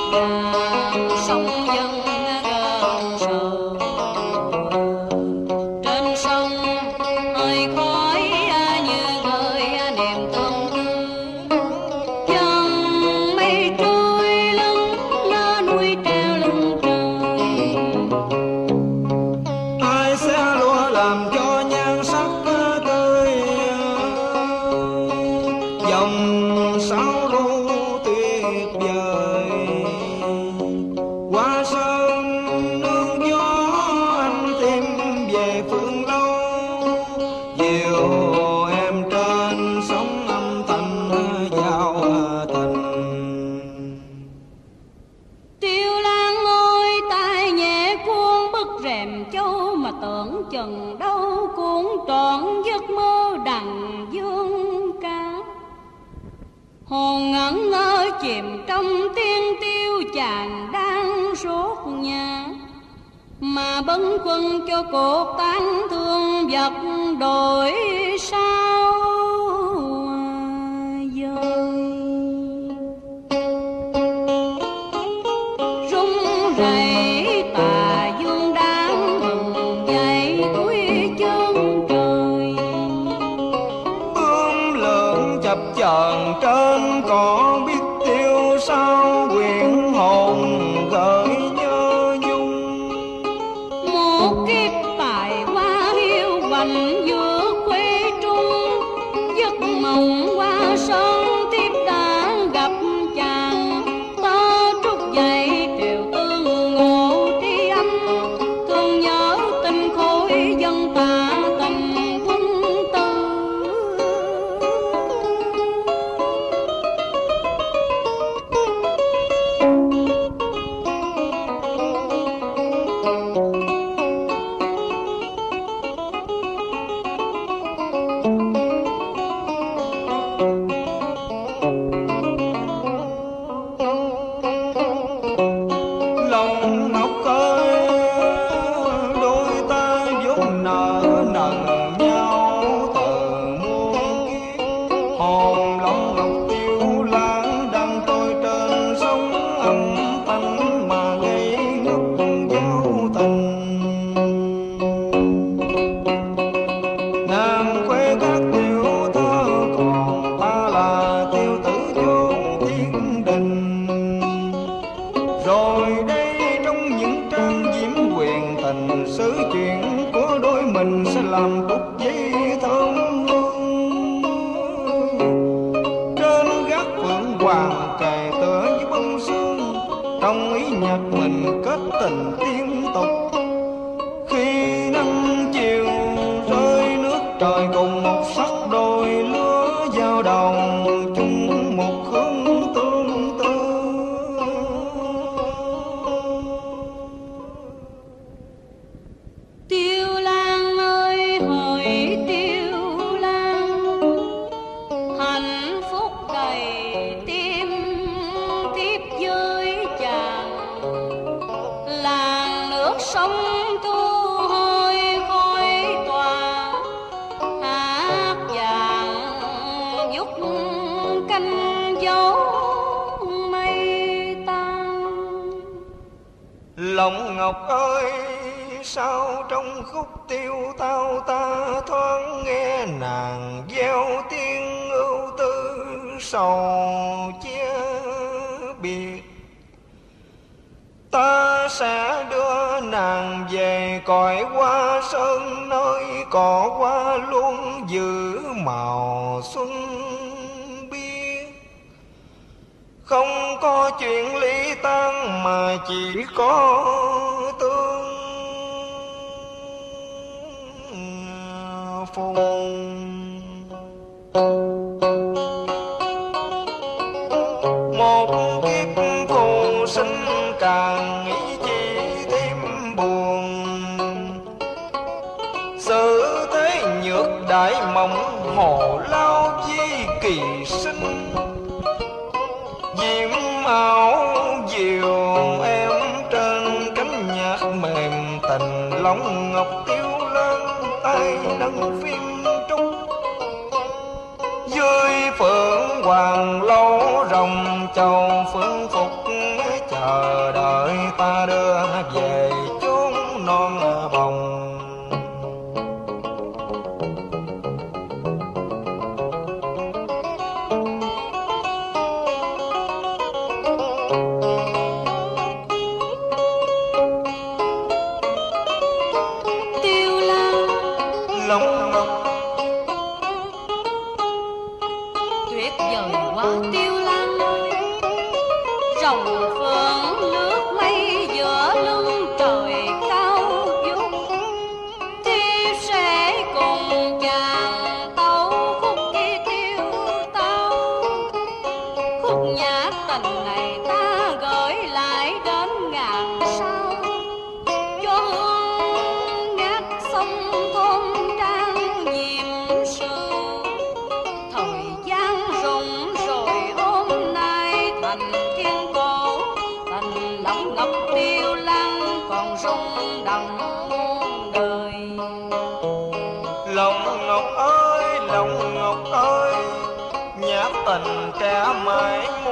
và sông dân gần sờ. Trên sông hơi khói như gợi niềm tương tư. Dòng mây trôi lưng nó núi treo lưng trời. ai sẽ lúa làm cho nhan sắc tươi, dòng sáo ru tuyệt vời. Qua sơn nương gió anh tìm về phương lâu, dìu em trên sóng âm thanh giao tình. Tiêu Lan ơi, tay nhẹ cuốn bức rèm châu mà tưởng chừng đâu cũng trọn giấc mơ đằng dương ca. Hồn ngẩn ngơ chìm trong tiếng tiêu chàng đang sốt nhà, mà bấn quân cho cuộc tán thương vật đổi sao dời. Rung rẩy tà dương đang bừng dậy cuối chân trời. Bướm lượn chập chờn trên cỏ biết tiêu sao, quyện hồn gợi nhớ nhung. Một kiếp tài hoa hiu quạnh giữa quê trung, giấc mộng qua sơn tiếp đã gặp chàng. Tơ trúc dậy triều tương ngộ tri âm, thương nhớ tình khối dân ta tình quân tư. Lòng ngọc ơi, đôi ta vốn nợ nần nhau từ muôn kiếp. Hồn lòng ngọc tiêu lãng đang trôi trên sóng âm thanh, mà gây ngất giao tình. Nàng quê các tiểu thơ còn ta là tiêu tử vô thiên đình. Rồi đây trong những trang diễm quyền tình, sự chuyện của đôi mình sẽ làm bút giấy thơm hương. Trên gác phượng hoàng kề tựa với bông sương, trong ý nhạc mình kết tình tiên tục. Khi nắng chiều rơi nước trời cùng một sắc, đôi lứa giao đồng chung một hướng tương tư. Tiêu Lan ơi hỡi Tiêu Lan, hạnh phúc đầy tim tiếp với chàng. Làng nước sông thu hôi khói tỏa, hát vàng giúp canh dấu mây tan. Lòng ngọc ơi, sao trong khúc tiêu tao ta thoáng nghe nàng gieo tiếng ưu tư sầu chia biệt. Ta sẽ đưa nàng về cõi hoa sơn, nơi cỏ hoa luôn giữ màu xuân biếc. Không có chuyện ly tan mà chỉ có tương phùng. Một kiếp phù sinh càng nghĩ chi thêm buồn. Sự thế nhược đại mộng hồ lao di kỳ sinh. Diễm áo diều em trên cánh nhạc mềm tình, lòng ngọc tiêu lên tay nâng phim trúc. Dưới phượng hoàng lâu rồng chầu phượng hân phục chờ đợi ta đưa về chốn non bồng. Tiêu Lan Long ngọc tuyệt vời quá. Tiêu Lan ơi, rồng phượng lướt mây giữa lưng trời cao vút, thiếp sẽ cùng chàng tấu khúc kia tiêu tao. Khúc nhạc tình này ta gửi lại đến ngàn sao, cho hương ngát sông thôn trang nhiệm sự. Thời gian rụng rồi hôm nay thành thiên cổ, tình lòng ngọc Tiêu Lan còn rung động muôn đời. Lòng ngọc ơi, nhạc tình trẻ mãi